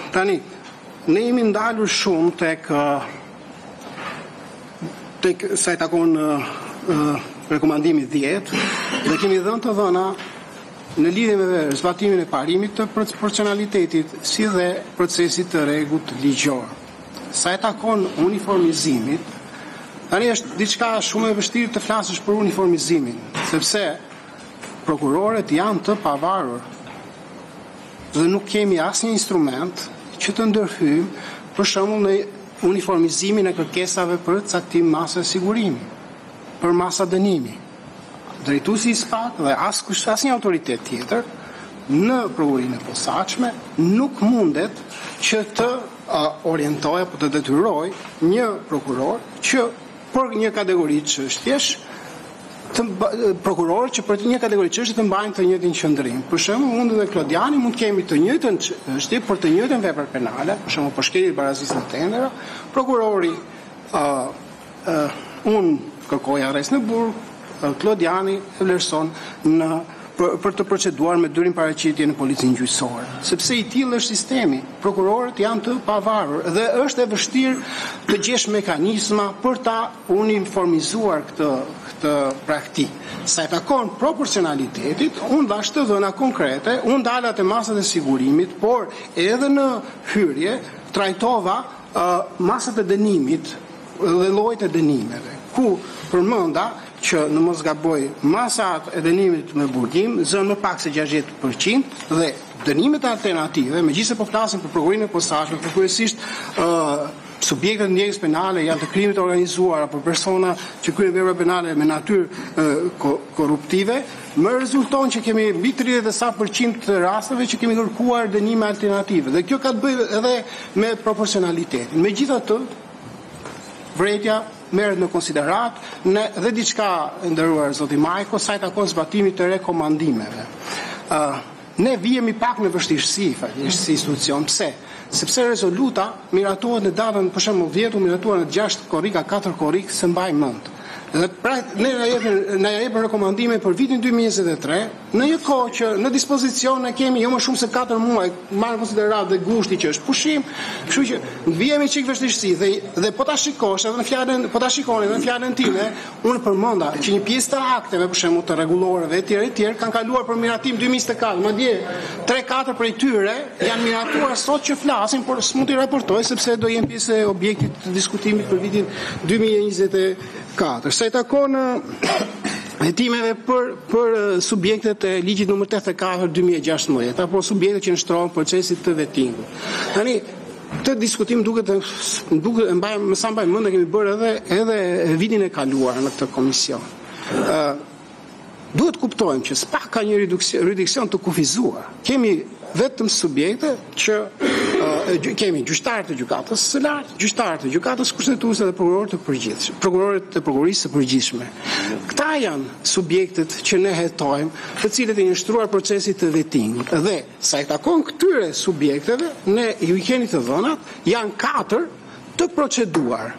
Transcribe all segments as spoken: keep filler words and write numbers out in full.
Tani, ne jemi ndalur shumë tek tek sa i takon uh, uh, rekomandimi dhjetë dhe kemi dhënë të dhëna në lidhje me zbatimin e parimit të proporcionalitetit si dhe procesit të rregullt ligjor. Sa i takon uniformizimit, tani është diçka shumë e vështirë të flasësh për uniformizimin, sepse prokurorët janë të pavarur dhe nuk kemi asnjë instrument që të ndërhyjmë për shembull në uniformizimin e kërkesave për caktim masa sigurimi, për masa dënimi. Drejtuesi i S P A K dhe askush asnjë autoritet tjetër në provurinë e posaçme nuk mundet që të uh, orientojë apo të detyrojë një prokuror që për një kategori çështjesh të prokurorë që për një kategori çështje të mbajnë të njëjtin qëndrim. Për shembull, unë dhe Klodiani mund kemi të njëjtën çështje për të njëjtën vepër penale, për shembull për shkelje barazisë në tendera, prokurori uh, uh, unë kërkoj arrest në burg, Klodiani e vlerëson në për, për të proceduar me dyrin paraqitje në policinë gjyqësore. Sepse i tillë është sistemi, prokurorët janë të pavarur dhe është e vështirë të gjesh mekanizma për ta uniformizuar këtë këtë praktikë. Sa i takon proporcionalitetit, unë dhash të dhëna konkrete, unë dala te masat e sigurimit, por edhe në hyrje trajtova uh, masat e dënimit dhe llojet e dënimeve, ku përmenda që në mos gaboj masat e dënimit me burgim zënë më pak se gjashtëdhjetë përqind dhe dënimet alternative, megjithëse po flasim për provurinë e posaçme, për kryesisht uh, subjektet në ndjekjes penale janë të krimit të organizuar apo persona që kryejnë vepra penale me natyrë uh, korruptive, më rezulton që kemi mbi tridhjetë sa përqind të rasteve që kemi kërkuar dënime alternative dhe kjo ka të bëjë edhe me proporcionalitetin. Megjithatë, vërejtja merret në konsiderat në, dhe diçka nderuar zoti Majko sa i takon zbatimit të rekomandimeve. Uh, ne vihemi pak në vështirësi faktikisht si institucion. Pse? Sepse rezoluta miratohet në datën për shembull dhjetë, miratohet në gjashtë korrika, katër korrik, se mbaj mend. Dhe pra, ne na jepin na jepin rekomandime për vitin dy mijë e njëzet e tre, në një kohë që në dispozicion ne kemi jo më shumë se katër muaj, marrë në konsiderat dhe gushti që është pushim, kështu që vihemi çik vështirësi dhe dhe po ta shikosh edhe në fjalën, po ta shikoni në fjalën time, unë përmenda që një pjesë të akteve për shembull të rregullorëve etj etj kanë kaluar për miratim dy mijë e njëzet e katër, madje tre katër prej tyre janë miratuar sot që flasin, por s'mund t'i raportoj sepse do jenë pjesë e objektit të diskutimit për vitin dy mijë e njëzet e katër. Sa i takon hetimeve për për subjektet e ligjit numër tetëdhjetë e katër dy mijë e gjashtëdhjetë apo subjektet që nështrohen procesit të vettingut. Tani këtë diskutim duket duket mbaj më sa mbaj mend kemi bërë edhe edhe vitin e kaluar në këtë komision. Ë duhet kuptojmë që s'pa ka një reduksion të kufizuar. Kemi vetëm subjekte që uh, kemi gjyqtarët e gjykatës së lartë, gjyqtarët e gjykatës kushtetuese dhe prokurorët e përgjithshëm, prokurorët e prokurorisë së përgjithshme. Këta janë subjektet që ne hetojmë, të cilët e nështruar procesit të vettingut. Dhe sa i takon këtyre subjekteve, ne ju i keni të dhënat, janë katër të proceduar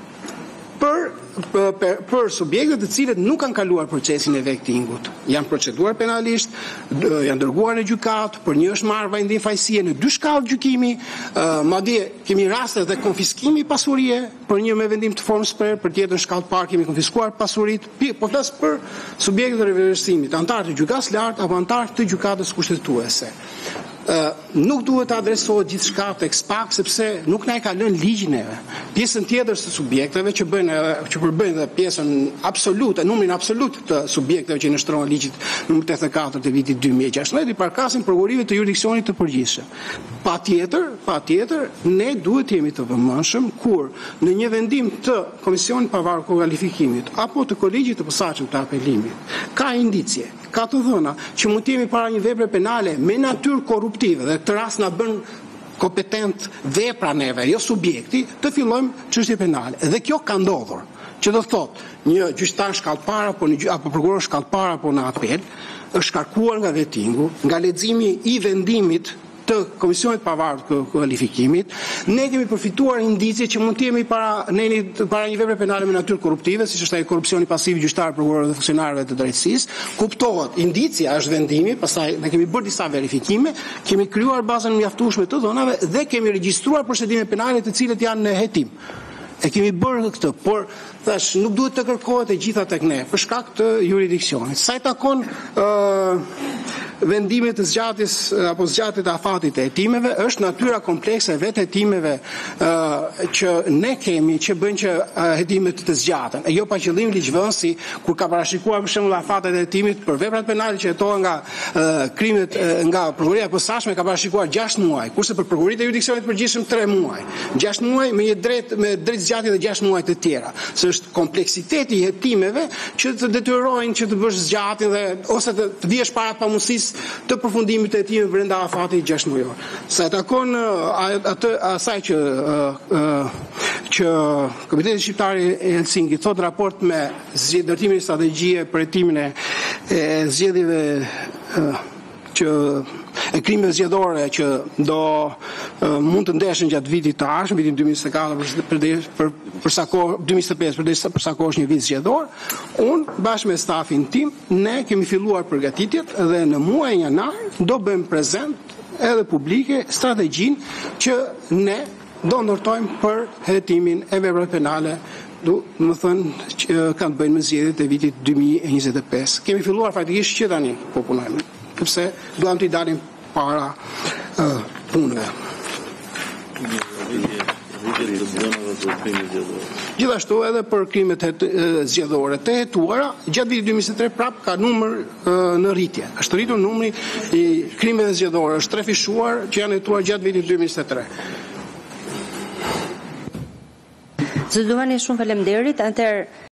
për për, për subjektet të cilët nuk kanë kaluar procesin e vettingut. Janë proceduar penalisht, janë dërguar në gjykatë, për një është marrë vendim fajësie në dy shkallë gjykimi, uh, madje kemi raste dhe konfiskimi pasurie, për një me vendim të formës për, për tjetër shkallë parë kemi konfiskuar pasuritë, po flas për subjektet e reversimit, antarë të gjykatës lartë apo antarë të gjykatës kushtetuese. Uh, nuk duhet të adresohet gjithçka tek S P A K sepse nuk na e ka lënë ligji neve. Pjesën tjetër të subjekteve që bëjnë që përbëjnë dhe pjesën absolute, numrin absolut të subjekteve që nështrohen ligjit numër tetëdhjetë e katër të vitit dy mijë e gjashtëdhjetë i përkasin prokurive të jurisdiksionit të përgjithshëm. Patjetër, patjetër ne duhet jemi të vëmendshëm kur në një vendim të Komisionit Pavarur të Kualifikimit apo të Kolegjit të Posaçëm të Apelimit ka indicje, ka të dhëna që mund të jemi para një vepre penale me natyrë korruptive dhe këtë rast na bën kompetent vepra neve, jo subjekti, të fillojmë çështje penale. Dhe kjo ka ndodhur. Që do thotë një gjyqtar shkallëpar apo një apo prokuror shkallëpar apo në apel është shkarkuar nga vettingu, nga leximi i vendimit të Komisionit Pavarur të Kualifikimit, ne kemi përfituar indicie që mund të jemi para ne para një vepre penale me natyrë korruptive, siç është ai korrupsioni pasiv gjyqtar, prokurorëve dhe funksionarëve të drejtësisë. Kuptohet, indicia është vendimi, pastaj ne kemi bërë disa verifikime, kemi krijuar bazën mjaftueshme të dhënave dhe kemi regjistruar procedime penale të cilët janë në hetim. E kemi bërë këtë, por thash nuk duhet të kërkohet e gjitha tek ne për shkak të jurisdiksionit. Sa i takon ë vendimit të zgjatjes apo zgjatjet e afatit të hetimeve, është natyra komplekse e vetë hetimeve uh, që ne kemi që bëjnë që uh, hetimet të zgjaten. E jo pa qëllim ligjvënësi kur ka parashikuar për shembull afatet e hetimit për veprat penale që hetohen nga uh, krimet uh, nga prokuroria e posaçme ka parashikuar gjashtë muaj, kurse për prokuritë e jurisdiksionit të përgjithshëm tre muaj. gjashtë muaj me një drejt me drejt zgjatje dhe gjashtë muaj të tjera. Se është kompleksiteti i hetimeve që të detyrojnë që të bësh zgjatjen dhe ose të, të vjesh para pamundësisë të përfundimit të hetimit brenda afatit gjashtë muajor. Sa e takon atë asaj që uh, që Komiteti Shqiptar i Helsinki thot raport me ndërtimin e strategjie për hetimin e zgjedhjeve uh, që e krimeve zgjedhore që do uh, mund të ndeshen gjatë vitit të ardhshëm, vitin dy mijë e njëzet e katër për për për sa kohë dy mijë e njëzet e pesë për për sa kohë është një vit zgjedhor, unë bashkë me stafin tim ne kemi filluar përgatitjet dhe në muajin janar do bëjmë prezent edhe publike strategjinë që ne do ndërtojmë për hetimin e veprave penale do më thënë që kanë të bëjnë me zgjedhjet e vitit dy mijë e njëzet e pesë. Kemi filluar faktikisht që tani po punojmë. Sepse duam të i dalim para uh, punëve. Gjithashtu edhe për krimet zgjedhore të hetuara, gjatë vitit dy mijë e njëzet e tre prap ka numër uh, në rritje. Është rritur numri i krimeve zgjedhore, është trefishuar që janë hetuar gjatë vitit dy mijë e njëzet e tre. Zë Duhani, shumë faleminderit. Atëherë